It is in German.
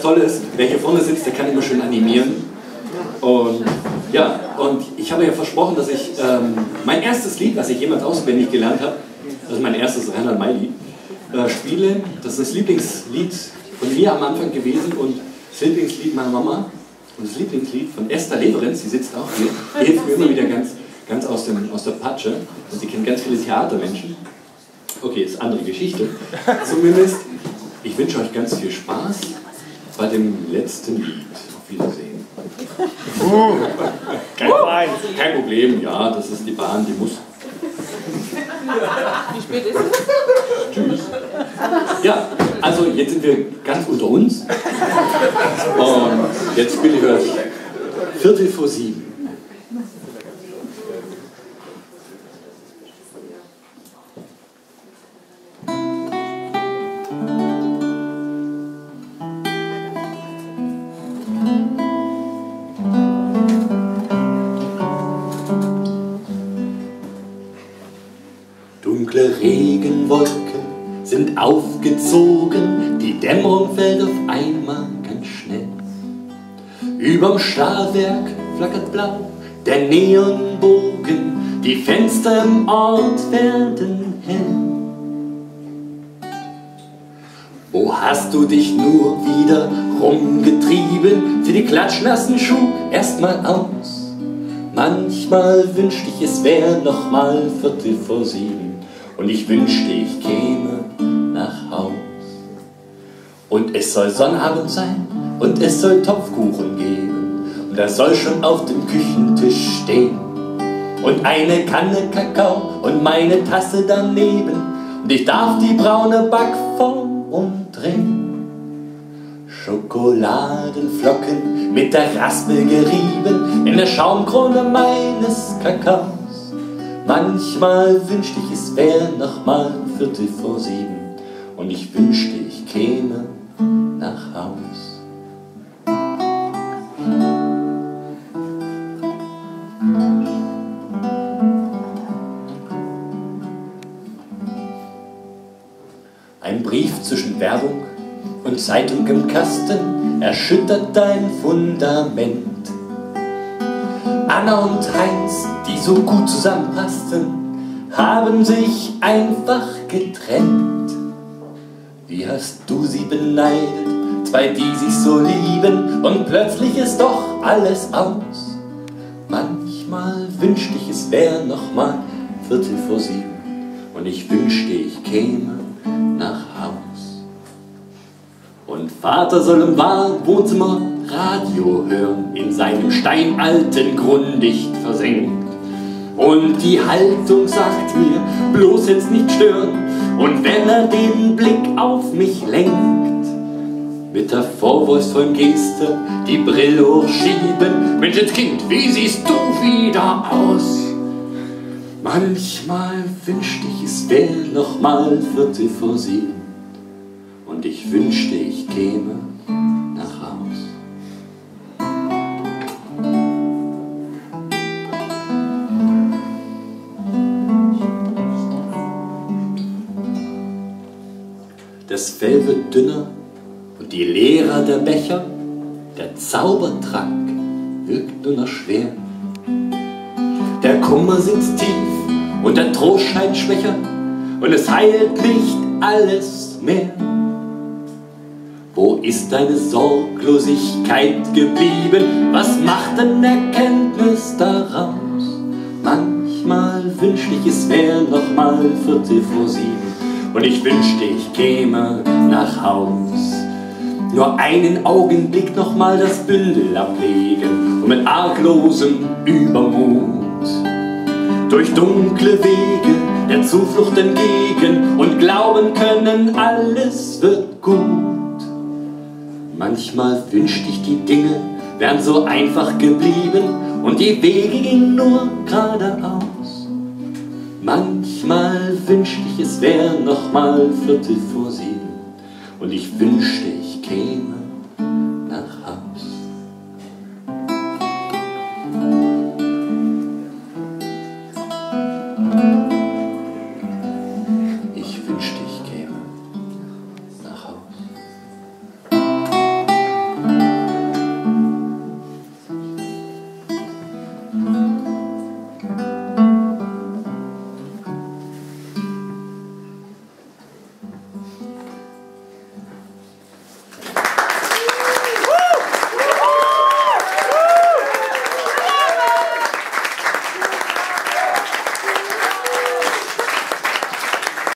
Toll ist, wer hier vorne sitzt, der kann immer schön animieren. Und ja, und ich habe ja versprochen, dass ich mein erstes Lied, was ich jemals auswendig gelernt habe, das ist mein erstes Reinhard May-Lied, spiele. Das ist das Lieblingslied von mir am Anfang gewesen und das Lieblingslied meiner Mama und das Lieblingslied von Esther Leverenz, die sitzt auch hier. Die hilft mir immer wieder ganz aus der Patsche und sie kennt ganz viele Theatermenschen. Okay, ist eine andere Geschichte. Zumindest, ich wünsche euch ganz viel Spaß bei dem letzten Lied. Auf Wiedersehen. Kein Problem, ja, das ist die Bahn, die muss. Wie spät ist es? Tschüss. Ja, also jetzt sind wir ganz unter uns. Und jetzt spiele ich euch 7:15. Dunkle Regenwolken sind aufgezogen, die Dämmerung fällt auf einmal ganz schnell. Überm Stahlwerk flackert blau der Neonbogen, die Fenster im Ort werden hell. Wo hast du dich nur wieder rumgetrieben? Zieh die klatschnassen Schuhe erstmal aus. Manchmal wünschte ich, es wär nochmal 7:15 und ich wünschte, ich käme nach Haus. Und es soll Sonnabend sein und es soll Topfkuchen geben und das soll schon auf dem Küchentisch stehen und eine Kanne Kakao und meine Tasse daneben und ich darf die braune Backform umdrehen. Schokoladenflocken mit der Raspel gerieben in der Schaumkrone meines Kakaos. Manchmal wünschte ich, es wär nochmal 7:15 und ich wünschte, ich käme nach Haus. Ein Brief zwischen Werbung und Zeitung im Kasten erschüttert dein Fundament. Anna und Heinz, die so gut zusammenpassten, haben sich einfach getrennt. Wie hast du sie beneidet, zwei, die sich so lieben, und plötzlich ist doch alles aus. Manchmal wünschte ich, es wär nochmal 7:15 und ich wünschte, ich käme nach Haus. Und Vater soll im Wohnzimmer Radio hören, in seinem steinalten Grunddicht versenkt. Und die Haltung sagt mir, bloß jetzt nicht stören. Und wenn er den Blick auf mich lenkt, mit der vorwurfsvollen Geste die Brille hochschieben. Menschenskind, wie siehst du wieder aus? Manchmal wünschte ich, es wär nochmal 7:15 und ich wünschte, ich käme nach Haus. Das Fell wird dünner und je leerer der Becher, der Zaubertrank wirkt nur noch schwer. Der Kummer sitzt tief und der Trost scheint schwächer und es heilt nicht alles mehr. Wo ist deine Sorglosigkeit geblieben? Was macht denn Erkenntnis daraus? Manchmal wünschte ich, es wär nochmal 7:15 und ich wünschte, ich käme nach Haus. Nur einen Augenblick nochmal das Bündel ablegen und mit arglosem Übermut durch dunkle Wege der Zuflucht entgegen und glauben können, alles wird gut. Manchmal wünschte ich, die Dinge wären so einfach geblieben und die Wege gingen nur geradeaus. Manchmal wünschte ich, es wär nochmal 7:15 und ich wünschte,